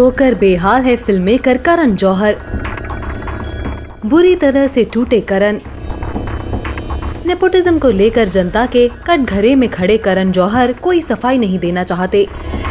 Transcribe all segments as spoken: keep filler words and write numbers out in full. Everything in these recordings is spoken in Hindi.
होकर बेहाल है फिल्म मेकर करण जौहर। बुरी तरह से टूटे करण। नेपोटिज्म को लेकर जनता के कटघरे में खड़े करण जौहर कोई सफाई नहीं देना चाहते।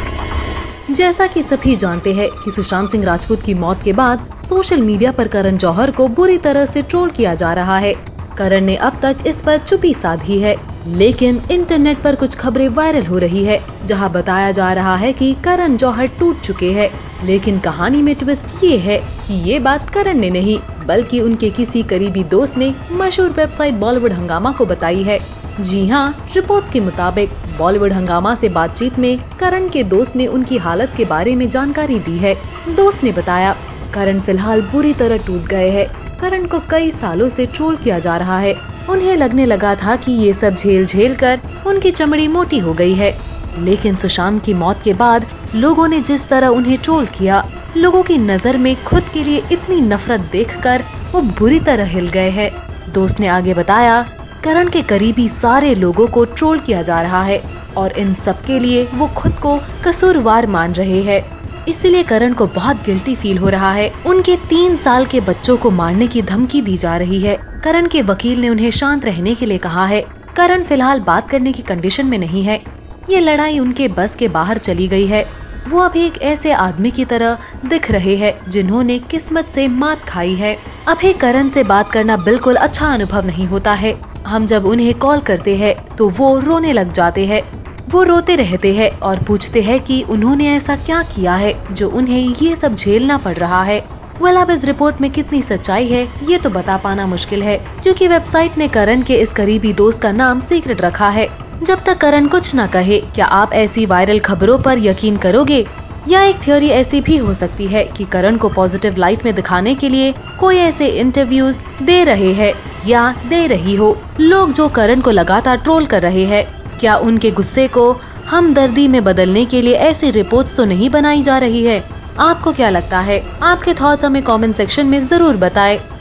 जैसा कि सभी जानते हैं कि सुशांत सिंह राजपूत की मौत के बाद सोशल मीडिया पर करण जौहर को बुरी तरह से ट्रोल किया जा रहा है। करण ने अब तक इस पर चुप्पी साधी है, लेकिन इंटरनेट पर कुछ खबरें वायरल हो रही है जहां बताया जा रहा है कि करण जौहर टूट चुके हैं। लेकिन कहानी में ट्विस्ट ये है कि ये बात करण ने नहीं बल्कि उनके किसी करीबी दोस्त ने मशहूर वेबसाइट बॉलीवुड हंगामा को बताई है। जी हाँ, रिपोर्ट्स के मुताबिक बॉलीवुड हंगामा से बातचीत में करण के दोस्त ने उनकी हालत के बारे में जानकारी दी है। दोस्त ने बताया, करण फिलहाल बुरी तरह टूट गए हैं। करण को कई सालों से ट्रोल किया जा रहा है। उन्हें लगने लगा था कि ये सब झेल झेल कर उनकी चमड़ी मोटी हो गई है। लेकिन सुशांत की मौत के बाद लोगों ने जिस तरह उन्हें ट्रोल किया, लोगों की नजर में खुद के लिए इतनी नफरत देखकर वो बुरी तरह हिल गए हैं। दोस्त ने आगे बताया, करण के करीबी सारे लोगों को ट्रोल किया जा रहा है और इन सब के लिए वो खुद को कसूरवार मान रहे हैं। इसलिए करण को बहुत गिल्टी फील हो रहा है। उनके तीन साल के बच्चों को मारने की धमकी दी जा रही है। करण के वकील ने उन्हें शांत रहने के लिए कहा है। करण फिलहाल बात करने की कंडीशन में नहीं है। ये लड़ाई उनके बस के बाहर चली गई है। वो अभी एक ऐसे आदमी की तरह दिख रहे हैं जिन्होंने किस्मत से मात खाई है। अभी करण से बात करना बिल्कुल अच्छा अनुभव नहीं होता है। हम जब उन्हें कॉल करते हैं तो वो रोने लग जाते हैं। वो रोते रहते हैं और पूछते हैं कि उन्होंने ऐसा क्या किया है जो उन्हें ये सब झेलना पड़ रहा है। वेल, अब इस रिपोर्ट में कितनी सच्चाई है ये तो बता पाना मुश्किल है, क्योंकि वेबसाइट ने करण के इस करीबी दोस्त का नाम सीक्रेट रखा है। जब तक करण कुछ न कहे, क्या आप ऐसी वायरल खबरों पर यकीन करोगे? या एक थ्योरी ऐसी भी हो सकती है कि करण को पॉजिटिव लाइट में दिखाने के लिए कोई ऐसे इंटरव्यूज दे रहे हैं या दे रही हो लोग जो करण को लगातार ट्रोल कर रहे हैं। क्या उनके गुस्से को हमदर्दी में बदलने के लिए ऐसी रिपोर्ट्स तो नहीं बनाई जा रही है? आपको क्या लगता है? आपके थॉट्स हमें कमेंट सेक्शन में जरूर बताएं।